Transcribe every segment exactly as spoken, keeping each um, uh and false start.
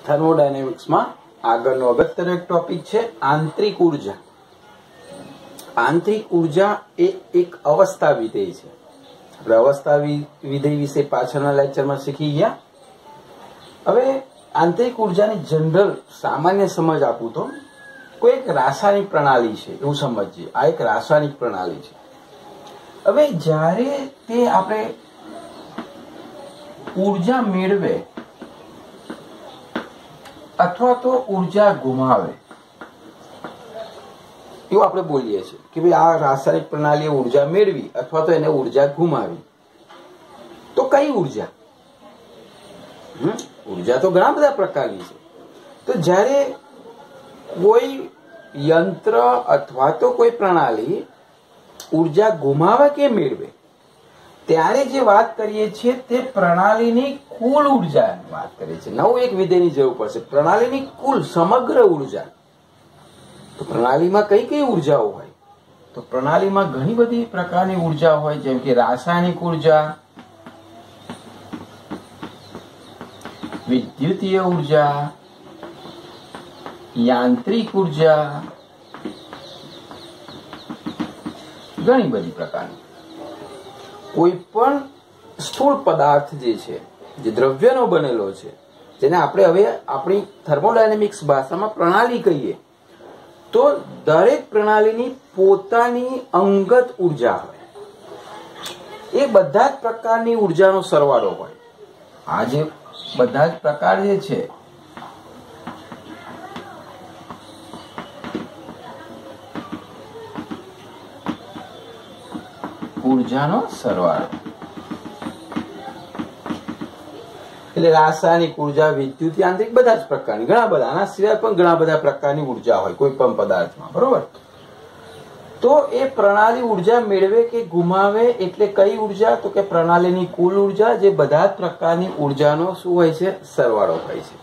Thermodynamics में આગળનો અગત્યનો એક ટોપિક છે આંતરિક ઉર્જા। આંતરિક ઉર્જા એ એક અવસ્થા વિધેય છે। આપણે અવસ્થા વિધેય વિશે પાછળના લેક્ચરમાં શીખી ગયા। હવે આંતરિક ઉર્જાની જનરલ સામાન્ય સમજ આપું તો કોઈ એક રાસાયણિક પ્રણાલી છે એવું સમજીએ। આ એક રાસાયણિક પ્રણાલી છે। હવે જ્યારે તે આપણે ઉર્જા મેળવે अथवा तो ऊर्जा गुमावे એવું આપણે બોલીએ છીએ કે ભાઈ આ રાસાયણિક પ્રણાલીએ ઊર્જા મેળવી અથવા તો એને ઊર્જા ગુમાવી। તો કઈ ઊર્જા? હમ ઊર્જા તો ઘણા બધા પ્રકારની છે। તો જ્યારે કોઈ યંત્ર અથવા તો કોઈ પ્રણાલી ઊર્જા ગુમાવે કે મેળવે ત્યારે જે વાત કરીએ છીએ તે પ્રણાલીની કુલ ઉર્જાની વાત કરીએ છીએ। નવું એક વિધેયની જરૂર પડશે। પ્રણાલીની કુલ સમગ્ર ઉર્જા। તો પ્રણાલીમાં કઈ કઈ ઉર્જાઓ હોય? તો પ્રણાલીમાં ઘણી બધી પ્રકારની ઉર્જા હોય, જેમ કે રાસાયણિક ઉર્જા, વિદ્યુતીય ઉર્જા, યાંત્રિક ઉર્જા, ઘણી બધી પ્રકારની। કોઈ પણ સ્થૂળ પદાર્થ જે છે, જે દ્રવ્યનો બનેલો છે, જેને આપણે હવે આપણી થર્મોડાયનેમિક્સ ભાષામાં પ્રણાલી કહીએ, તો દરેક પ્રણાલીની પોતાની અંગત ઉર્જા હોય। એ બધા જ પ્રકારની ઉર્જાનો સરવાળો હોય। આ જે બધા જ પ્રકાર જે છે ઉર્જાનો સરવાળો, એટલે રાસાયણિક ઉર્જા, વિદ્યુત, યાંત્રિક બધા જ પ્રકારની, ઘણા બધા, આના સિવાય પણ ઘણા બધા પ્રકારની ઉર્જા હોય કોઈ પણ પદાર્થમાં, બરોબર। તો એ પ્રણાલી ઉર્જા મેળવે કે ગુમાવે એટલે કઈ ઉર્જા? તો કે પ્રણાલીની કુલ ઉર્જા, જે બધા જ પ્રકારની ઉર્જાનો શું હોય છે? સરવાળો હોય છે।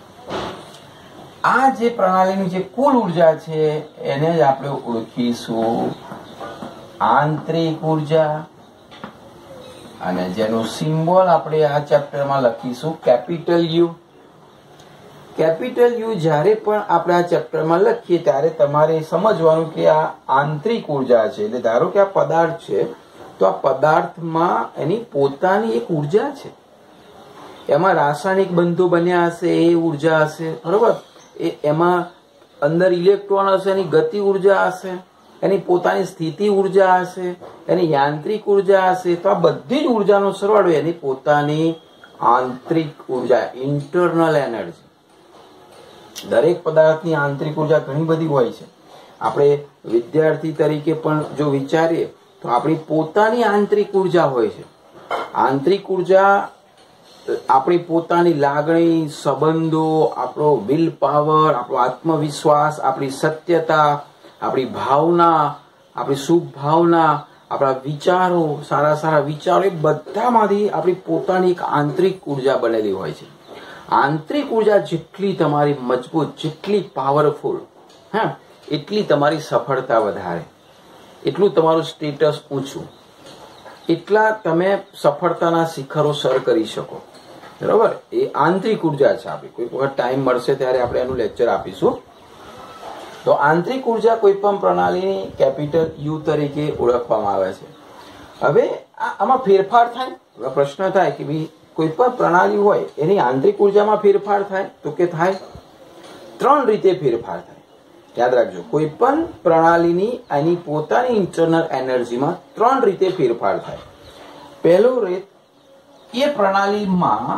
આ જે પ્રણાલીની જે કુલ ઉર્જા છે એને જ આપણે ઓળખીશું આંતરિક ઉર્જા, અને જેનું સિમ્બોલ આપણે આ ચેપ્ટરમાં લખીશું કેપિટલ યુ। કેપિટલ યુ જ્યારે પણ આપણે આ ચેપ્ટરમાં લખીએ ત્યારે તમારે સમજવાનું કે આ આંતરિક ઉર્જા છે। એટલે ધારો કે આ પદાર્થ છે, તો આ પદાર્થમાં એની પોતાની એક ઉર્જા છે। એમાં રાસાયણિક બંધો બન્યા હશે, એ ઉર્જા હશે, બરોબર। એ એમાં અંદર ઇલેક્ટ્રોન હશે, એની ગતિ ઉર્જા હશે, એની પોતાની સ્થિતિ ઉર્જા હશે, એની યાંત્રિક ઉર્જા હશે। તો આ બધી જ ઉર્જાનો સરવાળો એની પોતાની આંતરિક ઉર્જા, ઇન્ટરનલ એનર્જી। દરેક પદાર્થની આંતરિક ઉર્જા ઘણી બધી હોય છે। આપણે વિદ્યાર્થી તરીકે પણ જો વિચારીએ તો આપણી પોતાની આંતરિક ઉર્જા હોય છે। આંતરિક ઉર્જા આપણી પોતાની લાગણી, સંબંધો, આપણો વિલ પાવર, આપણો આત્મવિશ્વાસ, આપણી સત્યતા, આપણી ભાવના, આપણી શુભ ભાવના, આપણા વિચારો, સારા સારા વિચારો, એ બધામાંથી આપણી પોતાની એક આંતરિક ઉર્જા બનેલી હોય છે। આંતરિક ઉર્જા જેટલી તમારી મજબૂત, જેટલી પાવરફુલ, હા, એટલી તમારી સફળતા વધારે, એટલું તમારું સ્ટેટસ ઊંચું, એટલા તમે સફળતાના શિખરો સર કરી શકો, બરોબર। એ આંતરિક ઉર્જા છે આપણી। કોઈ વખત ટાઈમ મળશે ત્યારે આપણે એનું લેક્ચર આપીશું। તો આંતરિક ઉર્જા કોઈ પણ પ્રણાલીની કેપિટલ યુ તરીકે ઓળખવામાં આવે છે। હવે આમાં ફેરફાર થાય, હવે પ્રશ્ન થાય કે ભાઈ કોઈ પણ પ્રણાલી હોય એની આંતરિક ઉર્જામાં ફેરફાર થાય? તો કે થાય। ત્રણ રીતે ફેરફાર થાય, યાદ રાખજો। કોઈ પણ પ્રણાલીની એની પોતાની ઇન્ટરનલ એનર્જીમાં ત્રણ રીતે ફેરફાર થાય। પહેલો રીત, એ પ્રણાલીમાં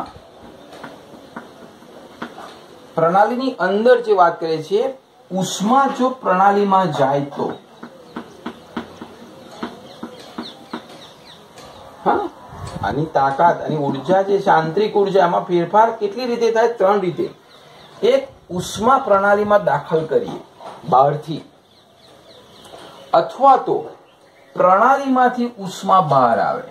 પ્રણાલીની અંદર જે વાત કરીએ છીએ, ઉષ્મા જો પ્રણાલીમાં જાય તો, હા, આની તાકાત, આની ઉર્જા જે છે, આંતરિક ઉર્જા, એમાં ફેરફાર કેટલી રીતે થાય? ત્રણ રીતે। એક, ઉષ્મા પ્રણાલીમાં દાખલ કરીએ બહારથી, અથવા તો પ્રણાલીમાંથી ઉષ્મા બહાર આવે।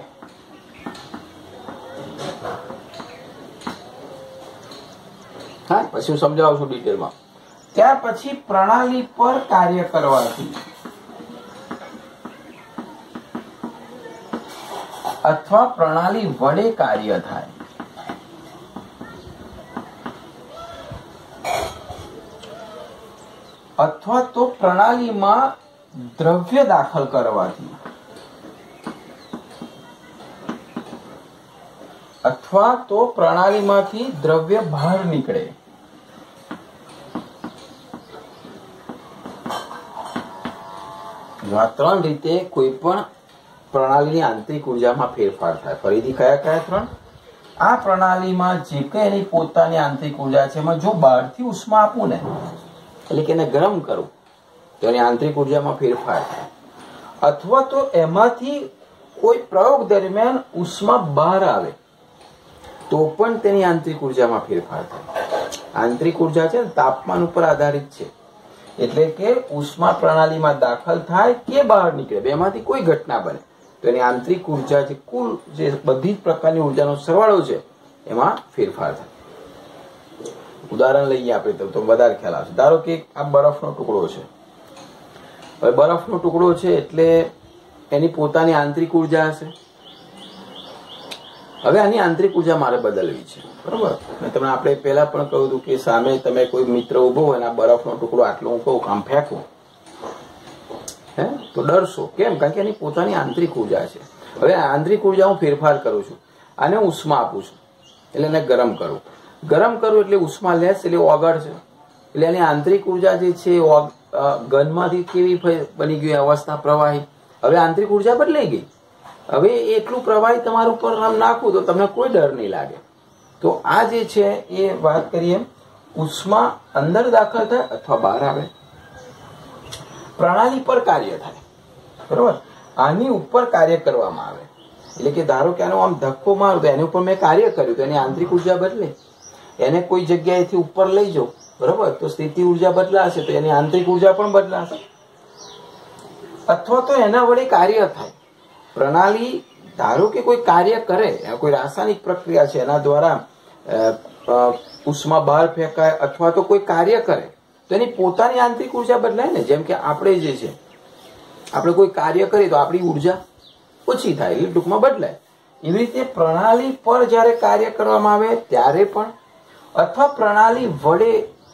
હા, પછી હું સમજાવું છું ડિટેલમાં। ત્યાર પછી પ્રણાલી પર કાર્ય કરવાથી અથવા પ્રણાલી વડે કાર્ય થાય। અથવા તો પ્રણાલીમાં દ્રવ્ય દાખલ કરવાથી અથવા તો પ્રણાલીમાંથી દ્રવ્ય બહાર નીકળે આ ત્રણ રીતે કોઈ પણ પ્રણાલીની આંતરિક ઉર્જામાં ફેરફાર થાય. ફરીથી કયા કયા ત્રણ? આ પ્રણાલીમાં જે કઈ એની પોતાની આંતરિક ઉર્જા છે એમાં જો બહારથી ઉષ્મા આપું ને, એટલે કે એને ગરમ કરું તો એની આંતરિક ઉર્જામાં ફેરફાર થાય, અથવા તો એમાંથી કોઈ પ્રયોગ દરમિયાન ઉષ્મા બહાર આવે તો પણ તેની આંતરિક ઉર્જામાં ફેરફાર થાય. આંતરિક ઉર્જા છે ને તાપમાન ઉપર આધારિત છે, એટલે કે ઉષ્મા પ્રણાલીમાં દાખલ થાય કે બહાર નીકળે બેમાંથી કોઈ ઘટના બને તો એની આંતરિક ઉર્જા જે કુલ જે બધી જ પ્રકારની ઉર્જાનો સરવાળો છે એમાં ફેરફાર થાય. ઉદાહરણ લઈએ આપણે તો વધારે ખ્યાલ આવશે. ધારો કે આ બરફનો ટુકડો છે. હવે બરફનો ટુકડો છે એટલે એની પોતાની આંતરિક ઉર્જા હશે. હવે આની આંતરિક ઉર્જા મારે બદલવી છે, બરોબર? મેં તમને આપણે પહેલા પણ કહ્યું હતું કે સામે તમે કોઈ મિત્ર ઉભો હોય અને આ બરફનો ટુકડો આટલો હું કહું આમ ફેંકું, હે તો ડરશો. કેમ? કારણ કે એની પોતાની આંતરિક ઉર્જા છે. હવે આંતરિક ઉર્જા હું ફેરફાર કરું છું, આને ઉષ્મા આપું છું એટલે એને ગરમ કરું. ગરમ કરું એટલે ઉષ્મા લેસ એટલે ઓગળશે, એટલે એની આંતરિક ઉર્જા જે છે ઘનમાંથી કેવી બની ગઈ અવસ્થા પ્રવાહી. હવે આંતરિક ઉર્જા બદલાઈ ગઈ. હવે એટલું પ્રવાહી તમારા ઉપર આમ નાખું તો તમને કોઈ ડર નહીં લાગે. તો આ જે છે એ વાત કરીએ ઉષ્મા અંદર દાખલ થાય અથવા બહાર આવે, પ્રણાલી પર કાર્ય થાય, બરોબર? આની ઉપર કાર્ય કરવામાં આવે, એટલે કે ધારો કે આનો આમ ધક્કો મારું તો એની ઉપર મેં કાર્ય કર્યું તો એની આંતરિક ઉર્જા બદલે. એને કોઈ જગ્યાએથી ઉપર લઈ જાઉં, બરોબર, તો સ્થિતિ ઉર્જા બદલાશે તો એની આંતરિક ઉર્જા પણ બદલાશે. અથવા તો એના વડે કાર્ય થાય. પ્રણાલી ધારો કે કોઈ કાર્ય કરે, કોઈ રાસાયણિક પ્રક્રિયા છે એના દ્વારા ઉષ્મા બહાર ફેંકાય અથવા તો કોઈ કાર્ય કરે તો એની પોતાની આંતરિક ઉર્જા બદલાય ને. જેમ કે આપણે જે છે આપણે કોઈ કાર્ય કરીએ તો આપણી ઉર્જા ઓછી થાય એટલે ટૂંકમાં બદલાય. એવી રીતે પ્રણાલી પર જયારે કાર્ય કરવામાં આવે ત્યારે પણ અથવા પ્રણાલી વડે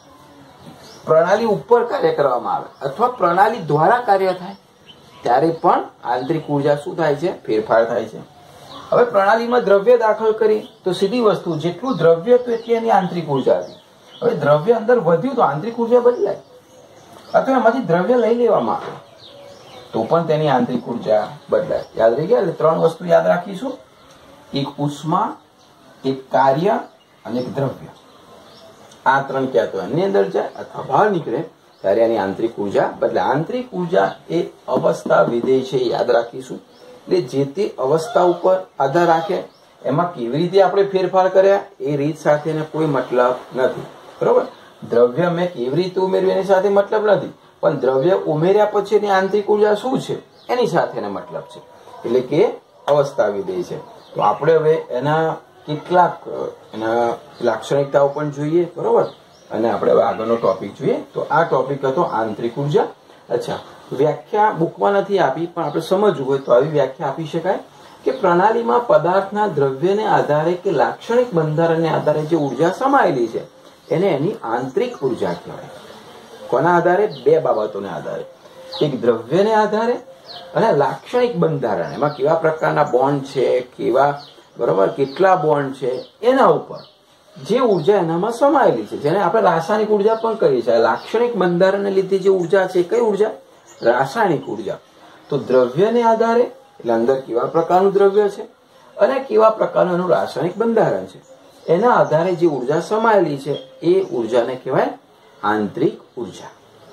પ્રણાલી ઉપર કાર્ય કરવામાં આવે અથવા પ્રણાલી દ્વારા કાર્ય થાય ત્યારે પણ આંતરિક ઉર્જા શું થાય છે? ફેરફાર થાય છે. હવે પ્રણાલીમાં દ્રવ્ય દાખલ કરી તો સીધી વસ્તુ જેટલું દ્રવ્ય તો એટલી એની આંતરિક ઉર્જા હતી. હવે દ્રવ્ય અંદર વધ્યું તો આંતરિક ઉર્જા બદલાય, અથવા એમાંથી દ્રવ્ય લઈ લેવામાં આવે તો પણ તેની આંતરિક ઉર્જા બદલાય. યાદ રહી ગયા? એટલે ત્રણ વસ્તુ યાદ રાખીશું: એક ઉષ્મા, એક કાર્ય અને એક દ્રવ્ય. આ ત્રણ ક્યાં તો એની અંદર જાય અથવા બહાર નીકળે ત્યારે એની આંતરિક ઉર્જા બદલે. આંતરિક ઉર્જા એ અવસ્થા વિધેય છે, યાદ રાખીશું. એટલે જે તે અવસ્થા ઉપર આધાર રાખે એમાં કેવી રીતે આપણે ફેરફાર કર્યા એ રીત સાથે એને કોઈ મતલબ નથી, બરોબર? દ્રવ્ય મેં કેવી રીતે ઉમેર્યું એની સાથે મતલબ નથી, પણ દ્રવ્ય ઉમેર્યા પછી એની આંતરિક ઉર્જા શું છે એની સાથે એને મતલબ છે, એટલે કે અવસ્થા વિધેય છે. તો આપણે હવે એના કેટલાક એના લાક્ષણિકતાઓ પણ જોઈએ, બરોબર? અને આપણે હવે આગળનો ટોપિક જોઈએ. તો આ ટોપિક હતો આંતરિક ઉર્જા. અચ્છા, વ્યાખ્યા બુકમાં નથી આપી પણ આપણે સમજવું હોય તો આવી વ્યાખ્યા આપી શકાય કે પ્રણાલીમાં પદાર્થના દ્રવ્યને આધારે કે લાક્ષણિક બંધારણને આધારે જે ઉર્જા સમાયેલી છે એને એની આંતરિક ઉર્જા કહેવાય. કોના આધારે? બે બાબતોને આધારે. એક દ્રવ્યને આધારે અને લાક્ષણિક બંધારણ, એમાં કેવા પ્રકારના બોન્ડ છે, કેવા, બરોબર, કેટલા બોન્ડ છે એના ઉપર જે ઉર્જા એનામાં સમાયેલી છે, જેને આપણે રાસાયણિક ઉર્જા પણ કહીએ છીએ. લાક્ષણિક બંધારણને લીધે જે ઉર્જા છે કઈ ઉર્જા? રાસાયણિક ઉર્જા. તો દ્રવ્યને આધારે એટલે અંદર કેવા પ્રકારનું દ્રવ્ય છે અને કેવા પ્રકારનું એનું રાસાયણિક બંધારણ છે એના આધારે જે ઉર્જા સમાયેલી છે એ ઉર્જાને કહેવાય આંતરિક ઉર્જા.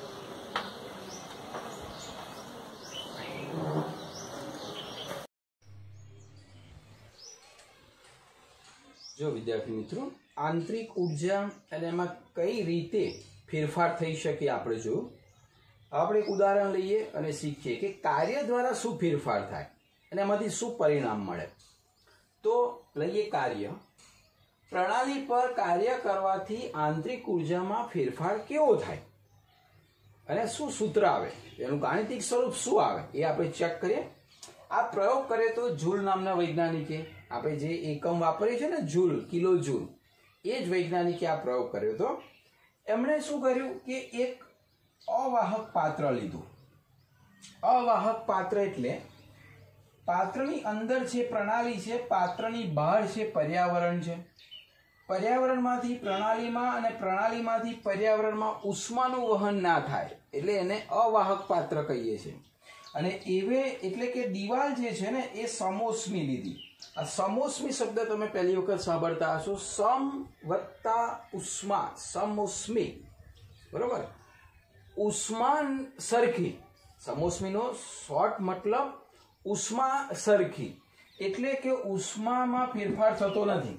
જો વિદ્યાર્થી મિત્રો, આંતરિક ઉર્જા અને એમાં કઈ રીતે ફેરફાર થઈ શકે આપણે જોયું. આપણે એક ઉદાહરણ લઈએ અને શીખીએ કે કાર્ય દ્વારા શું ફેરફાર થાય અને એમાંથી શું પરિણામ મળે. તો લઈએ કાર્ય. પ્રણાલી પર કાર્ય કરવાથી આંતરિક ઉર્જામાં ફેરફાર કેવો થાય અને શું સૂત્ર આવે, એનું ગાણિતિક સ્વરૂપ શું આવે એ આપણે ચેક કરીએ. આ પ્રયોગ કરીએ તો જૂલ નામના વૈજ્ઞાનિકે, આપણે જે એકમ વાપરીએ છીએ ને જૂલ, કિલો જૂલ, એ જ વૈજ્ઞાનિકે આ પ્રયોગ કર્યો હતો. એમણે શું કર્યું કે એક અવાહક પાત્ર લીધું. અવાહક પાત્ર એટલે પાત્રની અંદર છે પ્રણાલી છે, પાત્રની બહાર છે પર્યાવરણ છે. પર્યાવરણમાંથી પ્રણાલીમાં અને પ્રણાલીમાંથી પર્યાવરણમાં ઉષ્માનું વહન ના થાય એટલે એને અવાહક પાત્ર કહીએ છીએ. અને એવે એટલે કે દિવાલ જે છે ને એ સમોષ્મી લીધી. આ સમોષ્મી શબ્દ તમે પહેલી વખત સાંભળતા હશો. સમ વત્તા ઉષ્મા, સમોષ્મી, બરોબર. ઉષ્મા સરખી, સમોષ્મીનો શોર્ટ મતલબ ઉષ્મા સરખી, એટલે કે ઉષ્મામાં ફેરફાર થતો નથી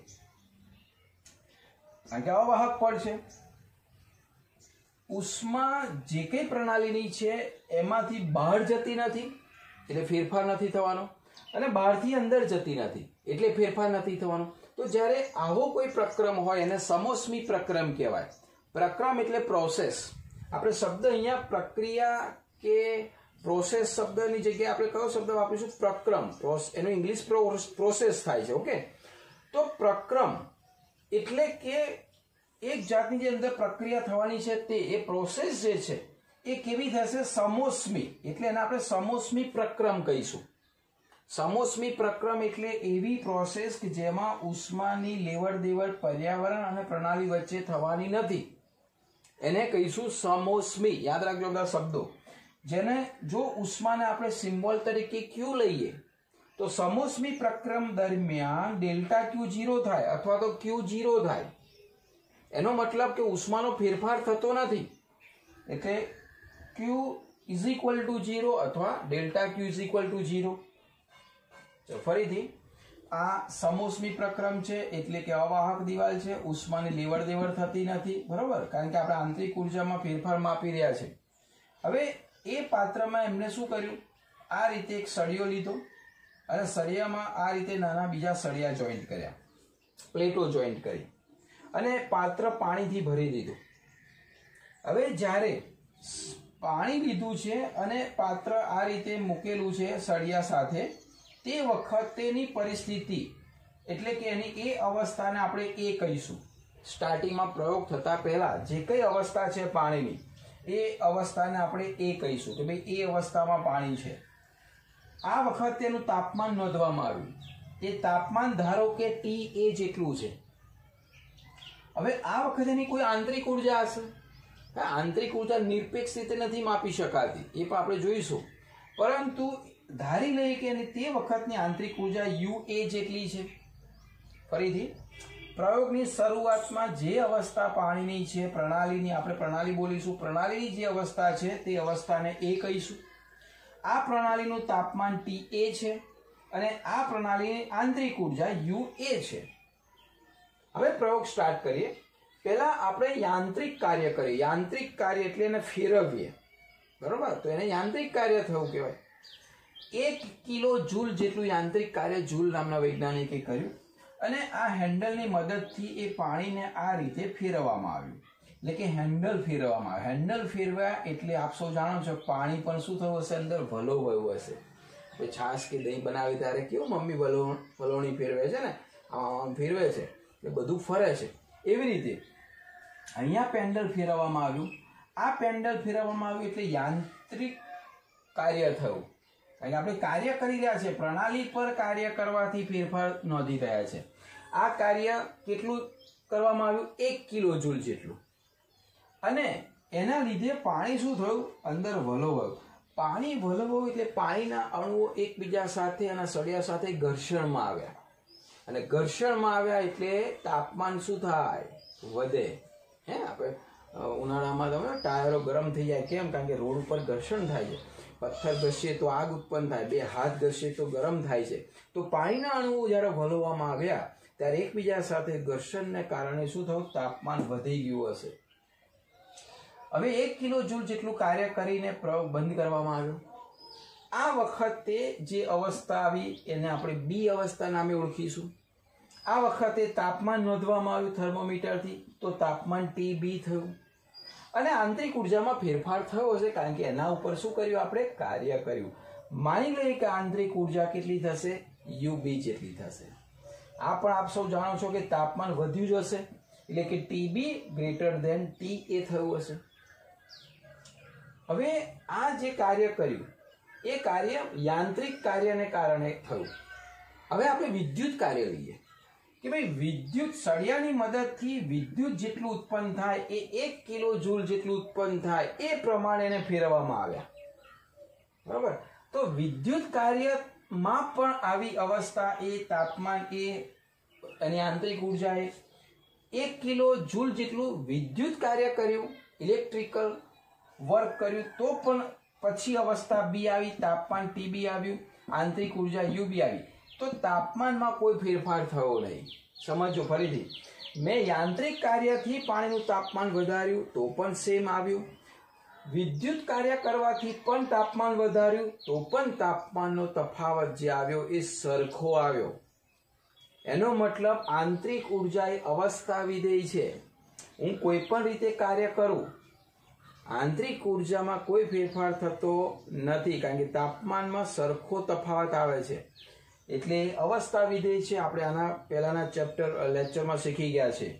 કારણ કે અવાહક પડ છે. ઉષ્મા જે કઈ પ્રણાલીની છે એમાંથી બહાર જતી નથી એટલે ફેરફાર નથી થવાનો, અને બહારથી અંદર જતી નથી એટલે ફેરફાર નથી થવાનો. તો જ્યારે આવો કોઈ પ્રક્રમ હોય એને સમોષ્મી પ્રક્રમ કહેવાય. પ્રક્રમ એટલે પ્રોસેસ. આપણે શબ્દ અહીંયા પ્રક્રિયા કે પ્રોસેસ શબ્દની જગ્યાએ આપણે કયો શબ્દ વાપરીશું? પ્રક્રમ. એનું ઇંગ્લિશ પ્રોસેસ થાય છે. ઓકે, તો પ્રક્રમ એટલે કે એક જાતની જે અંદર પ્રક્રિયા થવાની છે તે એ પ્રોસેસ જે છે એ કેવી થશે? સમોષ્મી. એટલે એને આપણે સમોષ્મી પ્રક્રમ કહીશું. સમોષ્મી પ્રક્રમ એટલે એવી પ્રોસેસ કે જેમાં ઉષ્માની લેવડ દેવડ પર્યાવરણ અને પ્રણાલી વચ્ચે થવાની નથી, એને કહીશું સમોષ્મી. યાદ રાખજો બધા શબ્દો. જેને જો ઉષ્માને આપણે સિમ્બોલ તરીકે ક્યુ લઈએ તો સમોષ્મી પ્રક્રમ દરમિયાન ડેલ્ટા ક્યુ ઝીરો થાય અથવા તો ક્યુ ઝીરો થાય. એનો મતલબ કે ઉષ્માનો ફેરફાર થતો નથી એટલે Q is equal to zero અથવા delta Q is equal to zero. ફરીથી, આ સમોષ્મી પ્રક્રમ છે એટલે કે અવાહક દિવાલ છે, ઉષ્માની લેવડ દેવડ થતી નથી, બરોબર, કારણ કે આપણે આંતરિક ઉર્જામાં ફેરફાર માપી રહ્યા છે. હવે એ પાત્રમાં એમને શું કર્યું? આ રીતે એક સળિયો લીધો અને સળિયામાં આ રીતે નાના બીજા સળિયા જોઈન્ટ કર્યા, પ્લેટો જોઈન્ટ કરી અને પાત્ર પાણીથી ભરી દીધું. હવે જ્યારે પાણી લીધું છે અને પાત્ર આ રીતે મૂકેલું છે સળિયા સાથે, તે વખતેની પરિસ્થિતિ એટલે કે એની એ અવસ્થાને આપણે એ કહીશું. સ્ટાર્ટિંગમાં પ્રયોગ થતા પહેલા જે કઈ અવસ્થા છે પાણીની એ અવસ્થાને આપણે એ કહીશું કે ભાઈ એ અવસ્થામાં પાણી છે. આ વખત તેનું તાપમાન નોંધવામાં આવ્યું. એ તાપમાન ધારો કે ટી એ જેટલું છે. હવે આ વખતે એની કોઈ આંતરિક ઉર્જા હશે. આંતરિક ઉર્જા નિરપેક્ષ રીતે નથી માપી શકાતી, એ પણ આપણે જોઈશું. પરંતુ ધારી લઈએ કે એની તે વખતની આંતરિક ઉર્જા યુ એ જેટલી છે. ફરીથી, પ્રયોગની શરૂઆતમાં જે અવસ્થા પાણીની છે, પ્રણાલીની આપણે પ્રણાલી બોલીશું, પ્રણાલીની જે અવસ્થા છે તે અવસ્થાને એ કહીશું. આ પ્રણાલીનું તાપમાન ટી એ છે અને આ પ્રણાલીની આંતરિક ઉર્જા યુ એ છે. હવે પ્રયોગ સ્ટાર્ટ કરીએ. પહેલા આપણે યાંત્રિક કાર્ય કરીએ. યાંત્રિક કાર્ય એટલે એને ફેરવીએ, બરોબર, તો એને યાંત્રિક કાર્ય થયું કહેવાય. એક કિલો જૂલ જેટલું યાંત્રિક કાર્ય જૂલ નામના વૈજ્ઞાનિકે કર્યું અને આ હેન્ડલની મદદથી એ પાણીને આ રીતે ફેરવવામાં આવ્યું. એટલે કે હેન્ડલ ફેરવવામાં આવ્યું. હેન્ડલ ફેરવ્યા એટલે આપ સૌ જાણો છો પાણી પણ શું થયું હશે? અંદર વલોવાયું હશે. છાશ કે દહીં બનાવે ત્યારે કેવું મમ્મી વલો વલોણી ફેરવે છે ને, આમ ફેરવે છે એટલે બધું ફરે છે. એવી રીતે અહીંયા પેન્ડલ ફેરવવામાં આવ્યું. આ પેન્ડલ ફેરવવામાં આવ્યું એટલે યાંત્રિક કાર્ય થયું. કારણ કે આપણે કાર્ય કરી રહ્યા છે, પ્રણાલી પર કાર્ય કરવાથી ફેરફાર નોંધી રહ્યા છે. આ કાર્ય કેટલું કરવામાં આવ્યું? એક કિલો જૂલ જેટલું. અને એના લીધે પાણી શું થયું? અંદર વલોવાયું. પાણી વલોવાયું એટલે પાણીના અણુઓ એકબીજા સાથે અને સળિયા સાથે ઘર્ષણમાં આવ્યા અને ઘર્ષણમાં આવ્યા એટલે તાપમાન શું થાય? વધે. હે, આપણે ઉનાળામાં તમે ટાયરો ગરમ થઈ જાય. કેમ? કારણ કે રોડ ઉપર ઘર્ષણ થાય છે. પથ્થર ઘસીએ તો આગ ઉત્પન્ન થાય, બે હાથ ઘસીએ તો ગરમ થાય છે. તો પાણીના અણુઓ જ્યારે વલોવામાં આવ્યા ત્યારે એકબીજા સાથે ઘર્ષણને કારણે શું થયું? તાપમાન વધી ગયું હશે. હવે એક કિલો જૂલ જેટલું કાર્ય કરીને પ્રયોગ બંધ કરવામાં આવ્યો. આ વખતે જે અવસ્થા આવી એને આપણે બી અવસ્થા નામે ઓળખીશું. આ વખતે તાપમાન નોંધવામાં આવ્યું થર્મોમીટરથી, તો તાપમાન ટી બી થયું અને આંતરિક ઉર્જામાં ફેરફાર થયો હશે કારણ કે એના ઉપર શું કર્યું? આપણે કાર્ય કર્યું. માની લઈએ કે આંતરિક ઉર્જા કેટલી થશે? યુ બી જેટલી થશે. આ પણ આપ સૌ જાણો છો કે તાપમાન વધ્યું જ હશે એટલે કે T B greater than T A થયું હશે. હવે આ જે કાર્ય કર્યું એ કાર્ય યાંત્રિક કાર્યને કારણે થયું. હવે આપણે વિદ્યુત કાર્ય લઈએ કે ભાઈ વિદ્યુત સળિયાની મદદથી વિદ્યુત જેટલું ઉત્પન્ન થાય એ એક કિલો જૂલ જેટલું ઉત્પન્ન થાય એ પ્રમાણે એને ફેરવવામાં આવ્યા. બરાબર. તો વિદ્યુત કાર્યમાં પણ આવી અવસ્થા એ તાપમાન એ એની આંતરિક ઉર્જાએ એક કિલો જૂલ જેટલું વિદ્યુત કાર્ય કર્યું, ઇલેક્ટ્રિકલ વર્ક કર્યું, તો પણ પછી અવસ્થા બી આવી, તાપમાન ટીબી આવ્યું, આંતરિક ઉર્જા યુબી આવી. તો તાપમાનમાં કોઈ ફેરફાર થયો નહીં. સમજો ફરીથી, મેં યાંત્રિક કાર્યથી પાણીનું તાપમાન વધાર્યું તો પણ સેમ આવ્યું, વિદ્યુત કાર્ય કરવાથી પણ તાપમાન વધાર્યું તો પણ તાપમાનનો તફાવત જે આવ્યો એ સરખો આવ્યો. એનો મતલબ આંતરિક ઉર્જા એ અવસ્થા વિધેય છે. હું કોઈ પણ રીતે કાર્ય કરું, આંતરિક ઉર્જામાં કોઈ ફેરફાર થતો નથી, કારણ કે તાપમાનમાં સરખો તફાવત આવે છે. એટલે અવસ્થા વિધેય છે. આપણે આના પહેલાના ચેપ્ટર લેક્ચરમાં શીખી ગયા છે.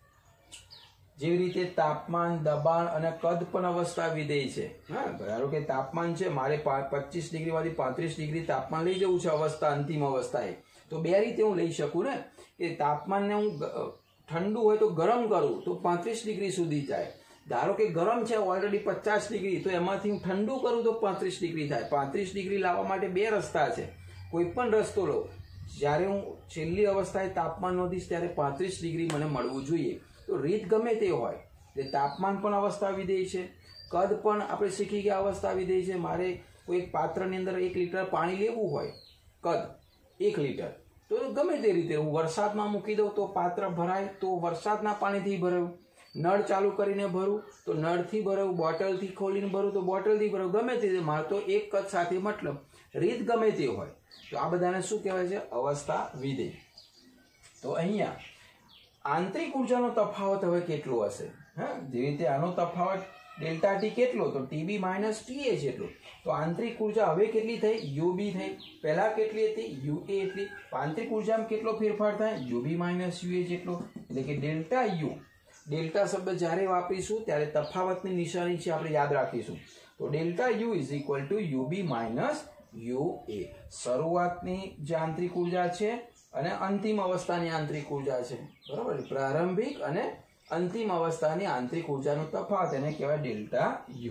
જેવી રીતે તાપમાન, દબાણ અને કદ પણ અવસ્થા વિધેય છે. હા, ધારો કે તાપમાન છે, મારે પચીસ ડિગ્રીમાંથી પાંત્રીસ ડિગ્રી તાપમાન લઈ જવું છે અવસ્થા અંતિમ અવસ્થાએ, તો બે રીતે હું લઈ શકું ને, કે તાપમાનને હું ઠંડુ હોય તો ગરમ કરું તો પાંત્રીસ ડિગ્રી સુધી જાય. ધારો કે ગરમ છે ઓલરેડી પચાસ ડિગ્રી, તો એમાંથી હું ઠંડુ કરું તો પાંત્રીસ ડિગ્રી થાય. પાંત્રીસ ડિગ્રી લાવવા માટે બે રસ્તા છે. કોઈ પણ રસ્તો લો, જ્યારે હું છેલ્લી અવસ્થાએ તાપમાન નોંધીશ ત્યારે પાંત્રીસ ડિગ્રી મને મળવું જોઈએ. તો રીત ગમે તે હોય, એટલે તાપમાન પણ અવસ્થા વિધેય છે, કદ પણ આપણે શીખી ગયા અવસ્થા વિધેય છે. મારે કોઈ એક પાત્રની અંદર એક લીટર પાણી લેવું હોય, કદ એક લીટર, તો ગમે તે રીતે હું વરસાદમાં મૂકી દઉં તો પાત્ર ભરાય, તો વરસાદના પાણીથી ભરાયું. નળ ચાલુ કરીને ભરું તો નળથી ભરાવું, બોટલથી ખોલીને ભરું તો બોટલથી ભરાવું, ગમે તે. મારે તો એક કદ સાથે મતલબ, રીત ગમે તે હોય. તો આ બધાને શું કહેવાય છે? અવસ્થા વિધેય. તો અહીંયા આંતરિક ઉર્જાનો તફાવત હવે કેટલો હશે? હા, જેવી રીતે આનો તફાવત ડેલ્ટા ટી કેટલો? તો ટીબી માઇનસ ટીએ જેટલો. તો આંતરિક ઉર્જા હવે કેટલી થઈ? યુબી થઈ. પહેલા કેટલી હતી? યુએ એટલી. આંતરિક ઉર્જામાં કેટલો ફેરફાર થાય? યુબી માઇનસ યુએ જેટલો. એટલે કે ડેલ્ટા યુ. ડેલ્ટા શબ્દ જ્યારે વાપરીશું ત્યારે તફાવતની નિશાની છે આપણે યાદ રાખીશું. તો delta U is equal to U B minus U A. શરૂઆતની જે આંતરિક ઉર્જા છે અને અંતિમ અવસ્થાની આંતરિક ઉર્જા છે, બરાબર. પ્રારંભિક અને અંતિમ અવસ્થાની આંતરિક ઉર્જાનો તફાવત એને કહેવાય ડેલ્ટા યુ.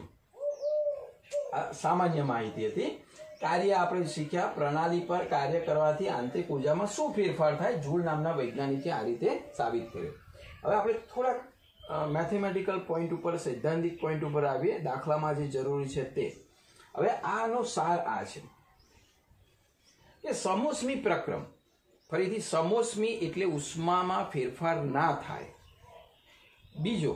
આ સામાન્ય માહિતી હતી. કાર્ય આપણે શીખ્યા, પ્રણાલી પર કાર્ય કરવાથી આંતરિક ઉર્જામાં શું ફેરફાર થાય, જૂલ નામના વૈજ્ઞાનિકે આ રીતે સાબિત કર્યું. હવે આપણે થોડાક મેથેમેટિકલ પોઈન્ટ ઉપર, સૈદ્ધાંતિક પોઈન્ટ ઉપર આવીએ, દાખલામાં જે જરૂરી છે તે. હવે આનો સાર આ છે કે સમોષ્મી પ્રક્રમ, ફરીથી સમોષ્મી એટલે ઉષ્મામાં ફેરફાર ના થાય. બીજો,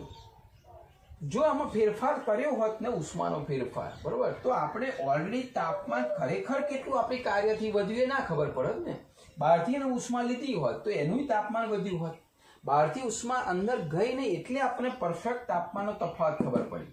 જો આમાં ફેરફાર કર્યો હોત ને ઉષ્માનો ફેરફાર, બરોબર, તો આપણે ઓલરેડી તાપમાન ખરેખર કેટલું આપણી કાર્યથી વધ્યું એ ના ખબર પડત ને. બહારથી ઉષ્મા લીધી હોત તો એનું તાપમાન વધ્યું હોત. બહારથી ઉષ્મા અંદર ગઈ નહીં એટલે આપણને પરફેક્ટ તાપમાનનો તફાવત ખબર પડી.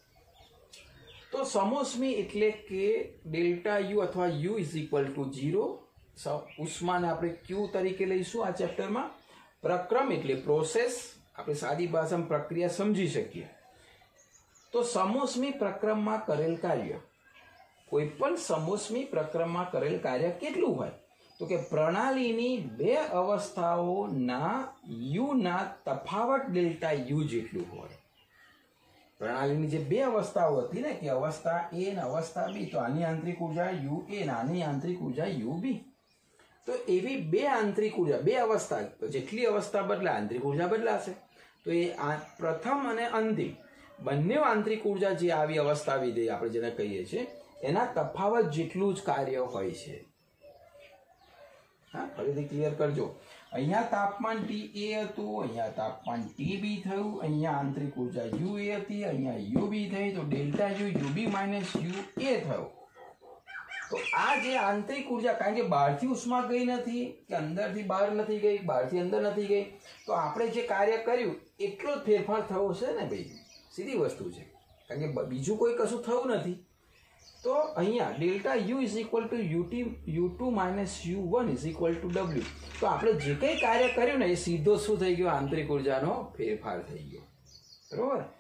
તો સમોષ્મી એટલે કે ડેલ્ટા યુ અથવા U is equal to zero. ઉષ્માને આપણે ક્યુ તરીકે લઈશું આ ચેપ્ટરમાં. પ્રક્રમ એટલે પ્રોસેસ, આપણે સાદી ભાષામાં પ્રક્રિયા સમજી શકીએ. તો સમોષ્મી પ્રક્રમમાં કરેલ કાર્ય, કોઈ પણ સમોષ્મી પ્રક્રમમાં કરેલ કાર્ય કેટલું હોય? તો કે પ્રણાલીની બે અવસ્થાઓના યુના તફાવત ડેલ્ટા યુ જેટલું હોય. પ્રણાલીની જે બે અવસ્થાઓ હતી ને, કે અવસ્થા એ અને અવસ્થા બી, તો આની આંતરિક ઉર્જા યુ એ અને આની આંતરિક ઉર્જા યુ બી. તો એવી બે આંતરિક ઉર્જા, બે અવસ્થા, તો જેટલી અવસ્થા બદલાય આંતરિક ઉર્જા બદલાશે. તો એ પ્રથમ અને અંતિમ બંને આંતરિક ઉર્જા જે આવી અવસ્થા વિધેય આપણે જેને કહીએ છીએ એના તફાવત જેટલું જ કાર્ય હોય છે. હા, ફરીથી ક્લિયર કરજો. અહીંયા તાપમાન ટી એ હતું, અહીંયા તાપમાન ટી બી થયું, અહીંયા આંતરિક ઉર્જા યુ એ હતી, અહીંયા યુ બી થઈ, તો delta U U B minus U A થયો. તો આ જે આંતરિક ઉર્જા, કારણ કે બહારથી ઉષ્મા ગઈ નથી, કે અંદરથી બહાર નથી ગઈ, બહારથી અંદર નથી ગઈ, તો આપણે જે કાર્ય કર્યું એટલો જ ફેરફાર થયો છે ને ભાઈ. સીધી વસ્તુ છે, કારણ કે બીજું કોઈ કશું થયું નથી. તો અહીંયા delta U is equal to U T U two minus U one is equal to W. તો આપણે જે કંઈ કાર્ય કર્યું ને એ સીધો શું થઈ ગયો? આંતરિક ઉર્જાનો ફેરફાર થઈ ગયો, બરોબર.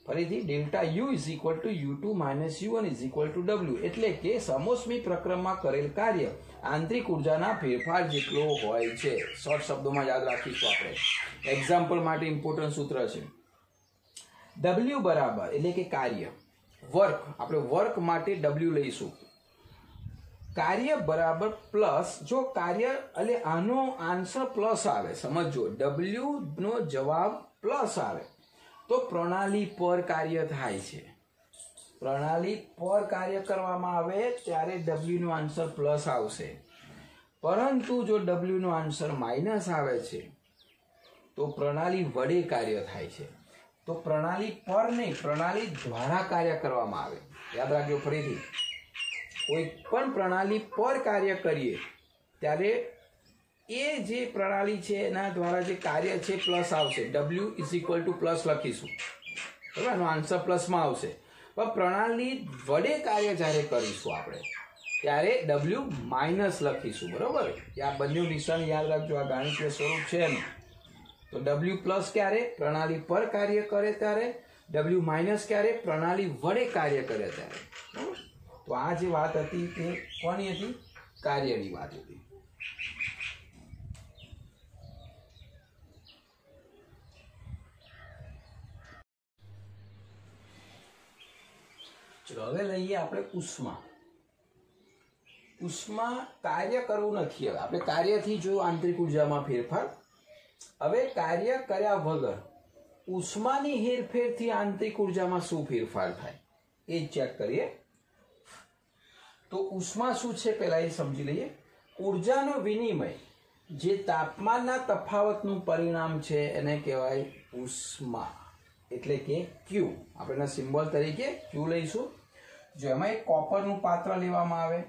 ફરીથી delta U is equal to U two minus U one is equal to W, એટલે કે સમોષ્મી પ્રક્રમમાં કરેલ કાર્ય આંતરિક ઉર્જાના ફેરફાર જેટલો હોય છે. શોર્ટ શબ્દોમાં યાદ રાખીશું આપણે. એક્ઝામ્પલ માટે ઇમ્પોર્ટન્ટ સૂત્ર છે. ડબલ્યુ બરાબર એટલે કે કાર્ય, વર્ક, આપણે વર્ક માટે ડબલ્યુ લઈશું. કાર્ય બરાબર પ્લસ, જો કાર્ય એટલે આનો આન્સર પ્લસ આવે, સમજો ડબલ્યુ નો જવાબ પ્લસ આવે તો પ્રણાલી પર કાર્ય થાય છે. પ્રણાલી પર કાર્ય કરવામાં આવે ત્યારે ડબલ્યુ નો આન્સર પ્લસ આવશે. પરંતુ જો ડબલ્યુ નો આન્સર માઇનસ આવે છે તો પ્રણાલી વડે કાર્ય થાય છે. તો પ્રણાલી પર નહીં, પ્રણાલી દ્વારા કાર્ય કરવામાં આવે. યાદ રાખજો ફરીથી, કોઈ પણ પ્રણાલી પર કાર્ય કરીએ ત્યારે એ જે પ્રણાલી છે એના દ્વારા જે કાર્ય છે પ્લસ આવશે. W is equal to plus લખીશું, બરાબર, એનો આન્સર પ્લસમાં આવશે. પણ પ્રણાલી વડે કાર્ય જ્યારે કરીશું આપણે ત્યારે ડબલ્યુ માઇનસ લખીશું, બરાબર. આ બંને નિશાન યાદ રાખજો, આ ગાણિતીય સ્વરૂપ છે એનું. તો ડબલ્યુ પ્લસ ક્યારે? પ્રણાલી પર કાર્ય કરે ત્યારે. ડબલ્યુ માઇનસ ક્યારે? પ્રણાલી વડે કાર્ય કરે ત્યારે. બરાબર. તો આ જે વાત હતી તે કોની હતી? કાર્યની વાત હતી. ચલો હવે લઈએ આપણે ઉષ્મા. ઉષ્મા કાર્ય કરવું નથી. હવે આપણે કાર્યથી જો આંતરિક ઉર્જામાં ફેરફાર. હવે કાર્ય કર્યા વગર ઉષ્માની હેરફેરથી આંતરિક ઉર્જામાં શું ફેરફાર થાય એ ચેક કરીએ. તો ઉષ્મા શું છે પહેલા એ સમજી લઈએ. ઉર્જાનો વિનિમય જે તાપમાનના તફાવતનું પરિણામ છે એને કહેવાય ઉષ્મા, એટલે કે ક્યુ. આપણે સિમ્બોલ તરીકે ક્યુ લઈશું. જો એમાં એક કોપરનું પાત્ર લેવામાં આવે,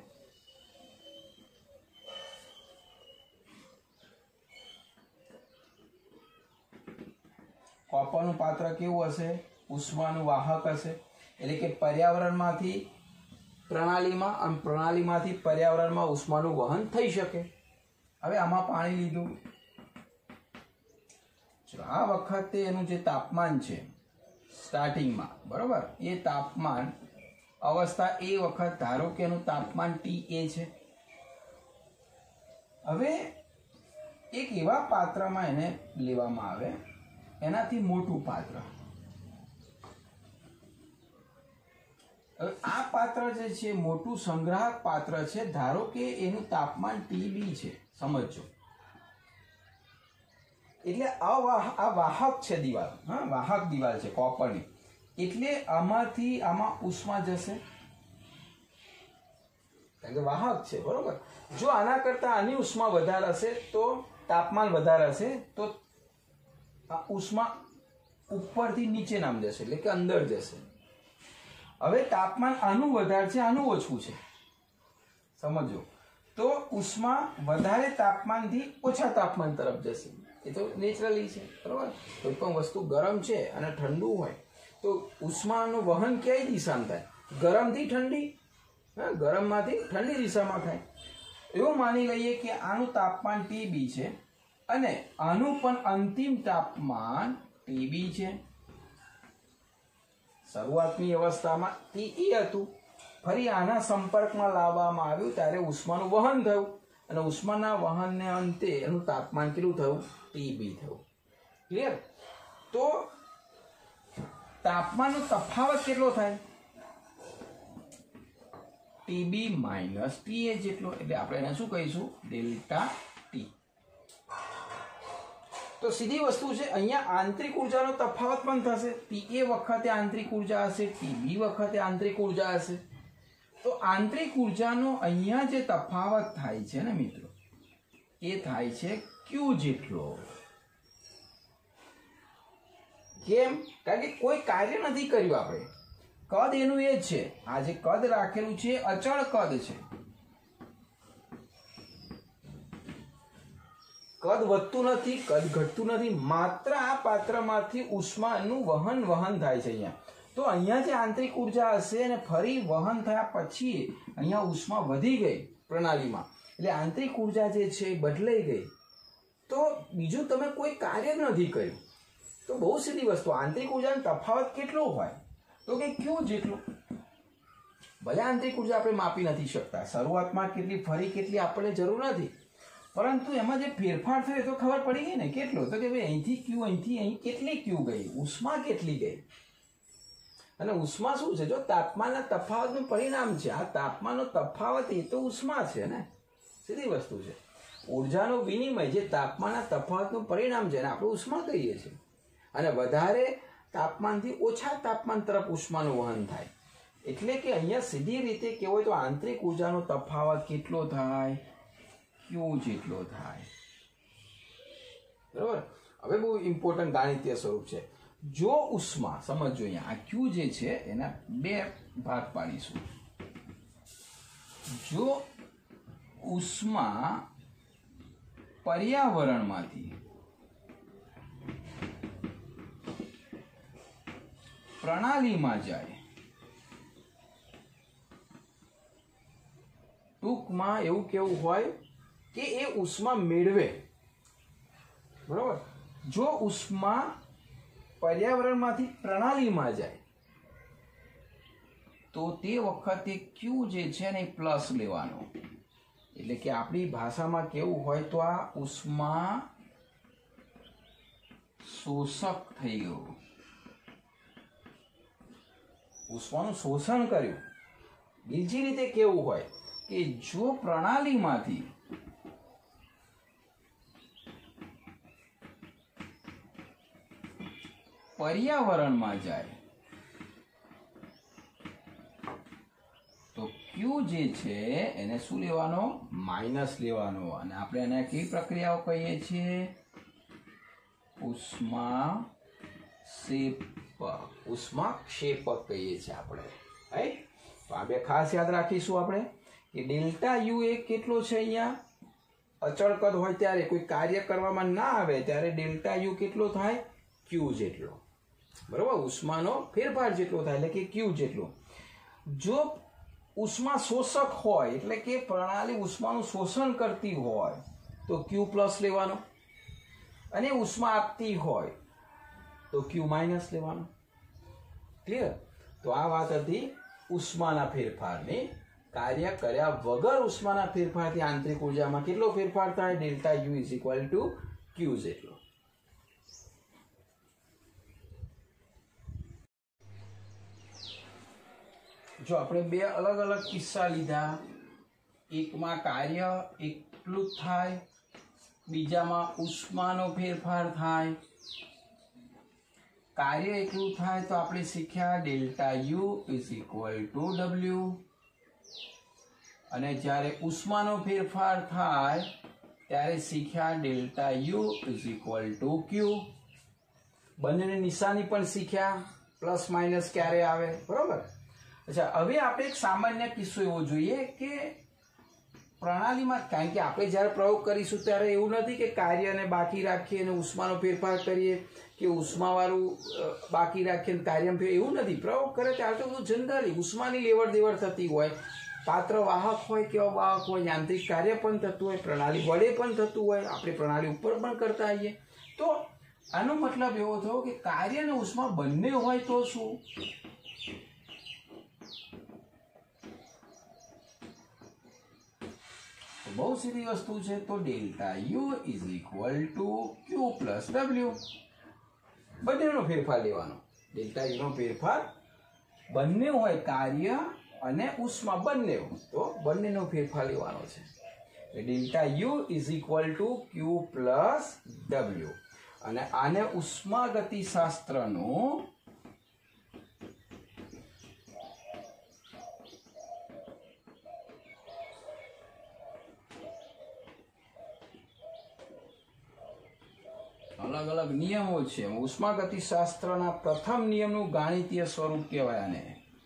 કોપરનું પાત્ર કેવું હશે? ઉષ્માનું વાહક હશે. એટલે કે પર્યાવરણમાંથી પ્રણાલીમાં અને પ્રણાલીમાંથી પર્યાવરણમાં ઉષ્માનું વહન થઈ શકે. હવે આમાં પાણી લીધું. ચલો આ વખતે એનું જે તાપમાન છે સ્ટાર્ટિંગમાં, બરોબર, એ તાપમાન અવસ્થા એ વખત ધારો કે એનું તાપમાન ટી એ છે. હવે એક એવા પાત્રમાં એને લેવામાં આવે, એનાથી મોટું પાત્ર. હવે આ પાત્ર જે છે મોટું સંગ્રાહક પાત્ર છે. ધારો કે એનું તાપમાન ટી બી છે, સમજો. એટલે આ વાહક છે દિવાલ, હા, વાહક દિવાલ છે કોપરની. એટલે આમાંથી આમાં ઉષ્મા જશે, કારણ કે વાહક છે, બરોબર. જો આના કરતા આની ઉષ્મા વધારે હશે તો તાપમાન વધારે હશે તો આ ઉષ્મા ઉપરથી નીચે નામ જશે, એટલે કે અંદર જશે. હવે તાપમાન આનું વધારે છે, આનું ઓછું છે, સમજો. તો ઉષ્મા વધારે તાપમાનથી ઓછા તાપમાન તરફ જશે. એ તો નેચરલી છે, બરોબર. કોઈ પણ વસ્તુ ગરમ છે અને ઠંડુ હોય તો ઉષ્માનું વહન કઈ દિશામાં થાય? ગરમથી ઠંડી, હા, ગરમમાંથી ઠંડી દિશામાં થાય. એવું માની લઈએ કે આનું તાપમાન ટી બી છે અને આનું પણ અંતિમ તાપમાન ટી બી છે. શરૂઆતની અવસ્થામાં ટી એ હતું, ફરી આના સંપર્કમાં લાવવામાં આવ્યું ત્યારે ઉષ્માનું વહન થયું અને ઉષ્માના વહનને અંતે એનું તાપમાન કેટલું થયું? ટી બી થયું. ક્લિયર? તો તાપમાનનો તફાવત કેટલો થાય? ટીબી માઇનસ ટી એ જેટલો. એટલે આપણે એને શું કહીશું? Delta T. તો સીધી વસ્તુ છે, અહીંયા આંતરિક ઉર્જાનો તફાવત પણ થશે. ટી એ વખતે આંતરિક ઉર્જા હશે, ટીબી વખતે આંતરિક ઉર્જા હશે. તો આંતરિક ઉર્જાનો અહીંયા જે તફાવત થાય છે ને મિત્રો, એ થાય છે ક્યુ જેટલો. કેમ? કારણ કે કોઈ કાર્ય નથી કર્યું આપણે, કદ એનું એ જ છે. આ જે કદ રાખેલું છે અચળ કદ છે. કદ વધતું નથી, કદ ઘટતું નથી, માત્ર આ પાત્રમાંથી ઉષ્માનું વહન વહન થાય છે અહીંયા. તો અહીંયા જે આંતરિક ઉર્જા હશે અને ફરી વહન થયા પછી અહીંયા ઉષ્મા વધી ગઈ પ્રણાલીમાં, એટલે આંતરિક ઉર્જા જે છે એ બદલાઈ ગઈ. તો બીજું તમે કોઈ કાર્ય નથી કર્યું, તો બહુ સીધી વસ્તુ, આંતરિક ઉર્જાનો તફાવત કેટલો હોય તો કે ક્યુ જેટલો. ભલે આંતરિક ઉર્જા આપણે માપી નથી શકતા, શરૂઆતમાં કેટલી ફરી કેટલી આપણને જરૂર નથી, પરંતુ એમાં જે ફેરફાર થયો તો ખબર પડી ગઈ ને કેટલો, તો કે ભાઈ અહીંથી ક્યુ અહીંથી અહીં કેટલી ક્યુ ગઈ, ઉષ્મા કેટલી ગઈ. અને ઉષ્મા શું છે? જો તાપમાનના તફાવતનું પરિણામ છે. આ તાપમાનનો તફાવત એ તો ઉષ્મા છે ને, સીધી વસ્તુ છે. ઉર્જાનો વિનિમય જે તાપમાનના તફાવતનું પરિણામ છે ને આપણે ઉષ્મા કહીએ છીએ. અને વધારે તાપમાનથી ઓછા તાપમાન તરફ ઉષ્માનું વહન થાય. એટલે કે અહીંયા સીધી રીતે કહેવાય તો આંતરિક ઉર્જાનો તફાવત કેટલો થાય? ક્યુ જેટલો થાય. બરોબર. હવે બહુ ઇમ્પોર્ટન્ટ ગાણિતીય સ્વરૂપ છે. જો ઉષ્મા, સમજો અહીંયા આ ક્યુ જે છે એના બે ભાગ પાડીશું. જો ઉષ્મા પર્યાવરણમાંથી પ્રણાલીમાં જાય, ટૂંકમાં એવું કેવું હોય કે એ ઉષ્મા મેળવે. બરોબર. જો ઉષ્મા પર્યાવરણમાંથી પ્રણાલીમાં જાય તો તે વખતે ક્યુ જે છે ને પ્લસ લેવાનો. એટલે કે આપણી ભાષામાં કેવું હોય તો આ ઉષ્મા શોષક થઈ ગયું, ઉષ્માનું શોષણ કર્યું. બીજી રીતે કેવું હોય કે જો પ્રણાલીમાંથી પર્યાવરણમાં જાય તો ક્યુ જે છે એને શું લેવાનો? માઇનસ લેવાનો. અને આપણે એને કઈ પ્રક્રિયાઓ કહીએ છીએ? ઉષ્મા ક્ષેપક, ઉષ્મા ક્ષેપક કહીએ છીએ આપણે. રાઈટ. તો આ બે ખાસ યાદ રાખીશું આપણે કે ડેલ્ટા યુ એ કેટલો છે? અહીંયા અચળ કદ હોય ત્યારે, કોઈ કાર્ય કરવામાં ના આવે ત્યારે ડેલ્ટા યુ કેટલો થાય? ક્યુ જેટલો. બરોબર. ઉષ્માનો ફેરફાર જેટલો થાય એટલે કે ક્યુ જેટલો. જો ઉષ્મા શોષક હોય એટલે કે પ્રણાલી ઉષ્માનું શોષણ કરતી હોય તો ક્યુ પ્લસ લેવાનો, અને ઉષ્મા આપતી હોય તો ક્યુ માઇનસ લેવાનો. ક્લિયર? તો આ વાત હતી ઉષ્માના ફેરફારની. કાર્ય કર્યા વગર ઉષ્માના ફેરફારથી આંતરિક ઉર્જામાં કેટલો ફેરફાર થાય? Delta U is equal to Q જેટલો. જો આપણે બે અલગ અલગ કિસ્સા લીધા, એકમાં કાર્ય એટલું જ થાય, બીજામાં ઉષ્માનો ફેરફાર થાય. કાર્ય એટલું થાય તો આપણે શીખ્યા delta U is equal to W, અને જ્યારે ઉષ્માનો ફેરફાર થાય ત્યારે શીખ્યા delta U is equal to Q. બંનેની નિશાની પણ શીખ્યા, પ્લસ માઇનસ ક્યારે આવે. બરોબર. અચ્છા, હવે આપણે એક સામાન્ય કિસ્સો એવો જોઈએ કે પ્રણાલીમાં, કારણ કે આપણે જ્યારે પ્રયોગ કરીશું ત્યારે એવું નથી કે કાર્યને બાકી રાખીએ અને ઉષ્માનો ફેરફાર કરીએ કે ઉષ્માવાળું બાકી રાખીએ કાર્યમાં ફેર, એવું નથી. પ્રયોગ કરે ત્યારે તો બધું જનરલી ઉષ્માની લેવડ દેવડ થતી હોય. પાત્ર વાહક હોય કે અવાહક હોય, યાંત્રિક કાર્ય પણ થતું હોય, પ્રણાલી વડે પણ થતું હોય, આપણે પ્રણાલી ઉપર પણ કરતા હોઈએ. તો આનો મતલબ એવો થયો કે કાર્ય અને ઉષ્મા બંને હોય તો શું? બહુ સીધી વસ્તુ છે. તો delta U is equal to Q plus W. બંનેનો ફેરફાર લેવાનો. ડેલ્ટા યુ નો ફેરફાર બંને હોય, કાર્ય અને ઉષ્મા બંને, તો બંનેનો ફેરફાર લેવાનો છે. Delta U is equal to Q plus W. અને આને ઉષ્મા ગતિશાસ્ત્રનું અલગ અલગ નિયમો છે. ઉષ્મા ગતિશાસ્ત્રના પ્રથમ નિયમનું ગાણિતીય સ્વરૂપ કહેવાય આને.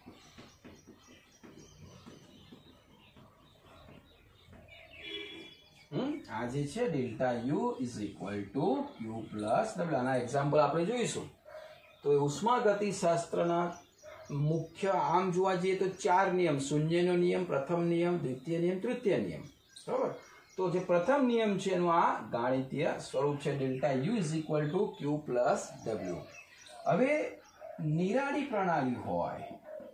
આ જે છે delta U is equal to Q plus W. આના એક્ઝામ્પલ આપણે જોઈશું. તો ઉષ્મા ગતિશાસ્ત્રના મુખ્ય આમ જોવા જઈએ તો ચાર નિયમ: શૂન્યનો નિયમ, પ્રથમ નિયમ, દ્વિતીય નિયમ, તૃતીય નિયમ. બરાબર. તો જે પ્રથમ નિયમ છે એનું આ ગાણિતીય સ્વરૂપ છે delta U is equal to Q plus W. હવે નિરાળી પ્રણાલી હોય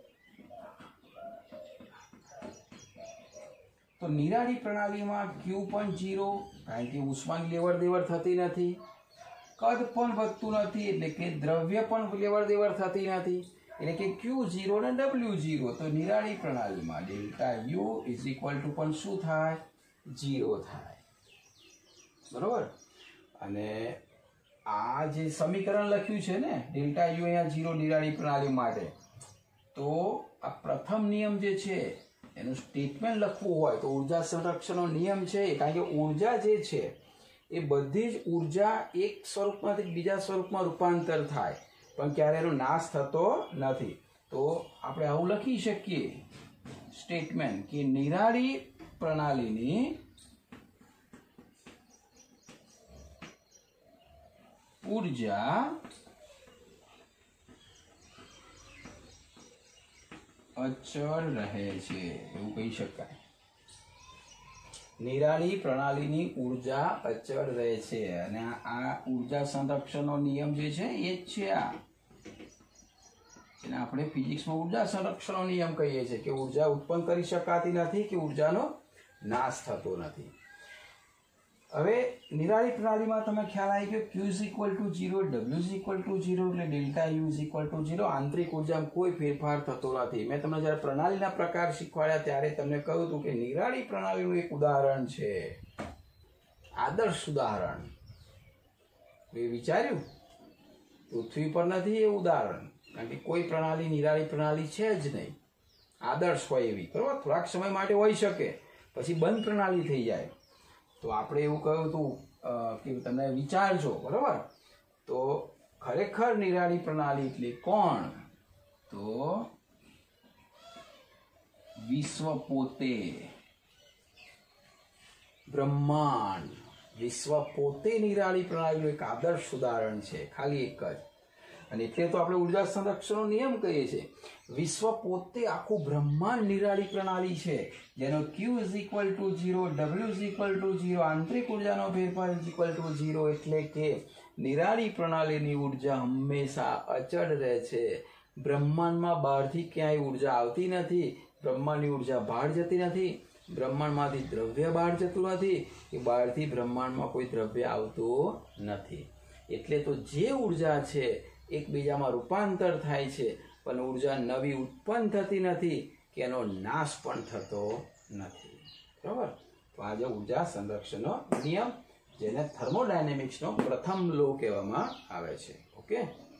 તો નિરાળી પ્રણાલીમાં ક્યુ પણ ઝીરો, કારણ કે ઉષ્માની લેવડ દેવડ થતી નથી, કદ પણ વધતું નથી, એટલે કે દ્રવ્ય પણ લેવડ દેવડ થતી નથી, એટલે કે ક્યુ ઝીરો અને ડબલ્યુ ઝીરો. તો નિરાળી પ્રણાલીમાં delta U is equal to પણ શું થાય? ઝીરો થાય. બરોબર. અને આ જે સમીકરણ લખ્યું છે ને ડેલ્ટા યુ અહીંયા ઝીરો નિરાળી પ્રણાલી માટે, તો આ પ્રથમ નિયમ જે છે એનું સ્ટેટમેન્ટ લખવું હોય તો ઉર્જા સંરક્ષણનો નિયમ છે, કારણ કે ઉર્જા જે છે એ બધી જ ઉર્જા એક સ્વરૂપમાંથી બીજા સ્વરૂપમાં રૂપાંતર થાય, પણ ક્યારે એનો નાશ થતો નથી. તો આપણે આવું લખી શકીએ સ્ટેટમેન્ટ કે નિરાળી પ્રણાલીની ઉર્જા અચળ રહે છે, એવું કહી શકાય. નિરાળી પ્રણાલીની ઉર્જા અચળ રહે છે, અને આ ઉર્જા સંરક્ષણનો નિયમ જે છે એ જ છે. આ એને આપણે ફિઝિક્સમાં ઉર્જા સંરક્ષણનો નિયમ કહીએ છીએ કે ઉર્જા ઉત્પન્ન કરી શકાતી નથી કે ઉર્જાનો નાશ થતો નથી. હવે નિરાળી પ્રણાલીમાં તમે ખ્યાલ આવી ગયો Q is equal to zero, W is equal to zero, એટલે delta U is equal to zero. આંતરિક ઉર્જામાં કોઈ ફેરફાર થતો નથી. મેં તમને જ્યારે પ્રણાલીના પ્રકાર શીખવાડ્યા ત્યારે તમને કહ્યું હતું કે નિરાળી પ્રણાલીનું એક ઉદાહરણ છે, આદર્શ ઉદાહરણ. એ વિચાર્યું? પૃથ્વી પર નથી એ ઉદાહરણ, કારણ કે કોઈ પ્રણાલી નિરાળી પ્રણાલી છે જ નહીં, આદર્શ હોય એવી. બરોબર. થોડાક સમય માટે હોઈ શકે, પછી બંધ પ્રણાલી થઈ જાય. તો આપણે એવું કહ્યું હતું કે તમે વિચારજો. બરોબર. તો ખરેખર નિરાળી પ્રણાલી એટલે કોણ? તો વિશ્વ પોતે, બ્રહ્માંડ. વિશ્વ પોતે નિરાળી પ્રણાલીનું એક આદર્શ ઉદાહરણ છે, ખાલી એક જ. અને એટલે તો આપણે ઉર્જા સંરક્ષણનો નિયમ કહીએ છીએ. વિશ્વ પોતે આખું બ્રહ્માંડ નિરાળી પ્રણાલી છે, જેનો Q is equal to zero, W is equal to zero, આંતરિક ઉર્જાનો ફેરફાર ઇઝ ઇક્વલ ટુ ઝીરો. એટલે કે નિરાળી પ્રણાલીની ઉર્જા હંમેશા અચળ રહે છે. બ્રહ્માંડમાં બહારથી ક્યાંય ઉર્જા આવતી નથી, બ્રહ્માંડની ઉર્જા બહાર જતી નથી, બ્રહ્માંડમાંથી દ્રવ્ય બહાર જતું નથી, કે બહારથી બ્રહ્માંડમાં કોઈ દ્રવ્ય આવતું નથી. એટલે તો જે ઉર્જા છે એકબીજામાં રૂપાંતર થાય છે, પણ ઉર્જા નવી ઉત્પન્ન થતી નથી કે એનો નાશ પણ થતો નથી. બરાબર. તો આ જે ઉર્જા સંરક્ષણનો નિયમ, જેને થર્મોડાયનેમિક્સનો પ્રથમ લો કહેવામાં આવે છે. ઓકે.